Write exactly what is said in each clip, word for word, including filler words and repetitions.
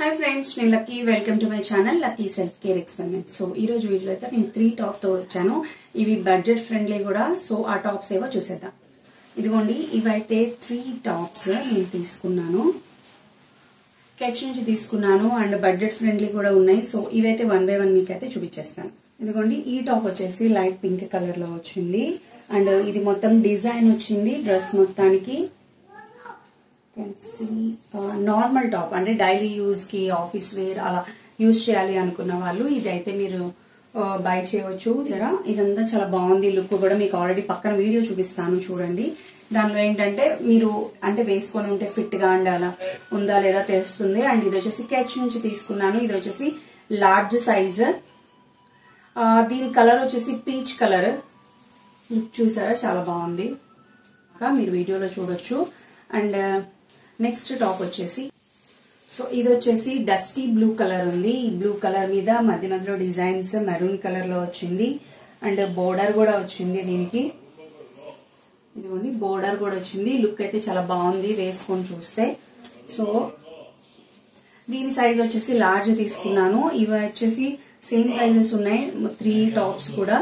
High friends నేను Lucky welcome to my channel Lucky self care experiment. So ఈ రోజు వీడియోలో అయితే నేను త్రీ టాప్స్ తో వచ్చాను। ఇవి బడ్జెట్ ఫ్రెండ్లీ కూడా। సో ఆ టాప్స్ ఏవో చూసేద్దాం। ఇదిగోండి ఇవైతే త్రీ టాప్స్ నేను తీసుకున్నాను, కేచ్ నుంచి తీసుకున్నాను అండ్ బడ్జెట్ ఫ్రెండ్లీ కూడా ఉన్నాయి। సో ఇవైతే వన్ బై వన్ మీకు అయితే చూపించేస్తాను। ఇదిగోండి ఈ టాప్ వచ్చేసి లైట్ పింక్ కలర్ లో వచ్చింది అండ్ ఇది మొత్తం డిజైన్ వచ్చింది డ్రెస్ మొత్తానికి। can see నార్మల్ టాప్ అంటే డైలీ యూజ్ కి ఆఫీస్ వేర్ అలా యూజ్ చేయాలి అనుకున్న వాళ్ళు ఇదైతే మీరు బై చేయవచ్చు। జరా ఇదంతా చాలా బాగుంది, లుక్ కూడా మీకు ఆల్రెడీ పక్కన వీడియో చూపిస్తాను చూడండి। దానిలో ఏంటంటే మీరు అంటే వేసుకొని ఉంటే ఫిట్ గా అండ్ అలా ఉందా లేదా తెలుస్తుంది। అండ్ ఇది వచ్చేసి కేచ్ నుంచి తీసుకున్నాను, ఇది వచ్చేసి లార్జ్ సైజ్। దీని కలర్ వచ్చేసి పీచ్ కలర్, లుక్ చూసారా చాలా బాగుంది, మీరు వీడియోలో చూడొచ్చు। అండ్ నెక్స్ట్ టాప్ వచ్చేసి సో ఇది వచ్చేసి డస్టీ బ్లూ కలర్ ఉంది। ఈ బ్లూ కలర్ మీద మధ్య మధ్యలో డిజైన్స్ మెరూన్ కలర్ లో వచ్చింది అండ్ బోర్డర్ కూడా వచ్చింది దీనికి। ఇదిగోండి బోర్డర్ కూడా వచ్చింది, లుక్ అయితే చాలా బాగుంది వేసుకొని చూస్తే। సో దీని సైజ్ వచ్చేసి లార్జ్ తీసుకున్నాను, ఇవి వచ్చేసి సేమ్ ప్రైజెస్ ఉన్నాయి త్రీ టాప్స్ కూడా।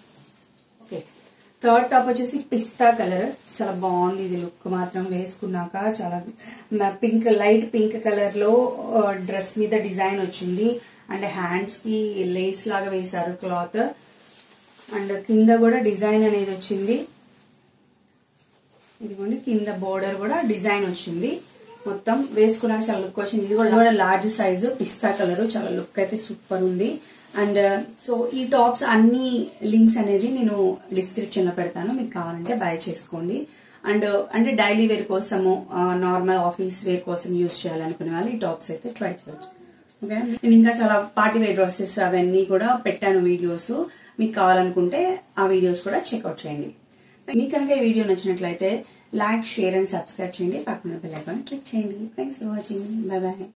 థర్డ్ టాప్ వచ్చేసి పిస్తా కలర్, చాలా బాగుంది ఇది లుక్ మాత్రం వేసుకున్నాక చాలా పింక్ లైట్ పింక్ కలర్ లో డ్రెస్ మీద డిజైన్ వచ్చింది అండ్ హ్యాండ్స్ కి లేస్ లాగా వేశారు క్లాత్ అండ్ కింద కూడా డిజైన్ అనేది వచ్చింది। ఇదిగోండి కింద బోర్డర్ కూడా డిజైన్ వచ్చింది, మొత్తం వేసుకున్నాక చాలా లుక్ వచ్చింది। ఇది కూడా లార్జ్ సైజు పిస్తా కలర్, చాలా లుక్ అయితే సూపర్ ఉంది। అండ్ సో ఈ టాప్స్ అన్ని లింక్స్ అనేది నేను డిస్క్రిప్షన్ లో పెడతాను, మీకు కావాలంటే బై చేసుకోండి। అండ్ అంటే డైలీ వేర్ కోసము నార్మల్ ఆఫీస్ వేర్ కోసం యూజ్ చేయాలనుకునే వాళ్ళు ఈ టాప్స్ అయితే ట్రై చేయొచ్చు। ఓకే, నేను ఇంకా చాలా పార్టీ వేర్ డ్రెస్సెస్ అవన్నీ కూడా పెట్టాను వీడియోస్, మీకు కావాలనుకుంటే ఆ వీడియోస్ కూడా చెక్అవుట్ చేయండి। మీకు కనుక ఈ వీడియో నచ్చినట్లయితే లైక్ షేర్ అండ్ సబ్స్క్రైబ్ చేయండి, పక్కన బెల్ ఐకాన్ క్లిక్ చేయండి। Thanks for watching, bye by.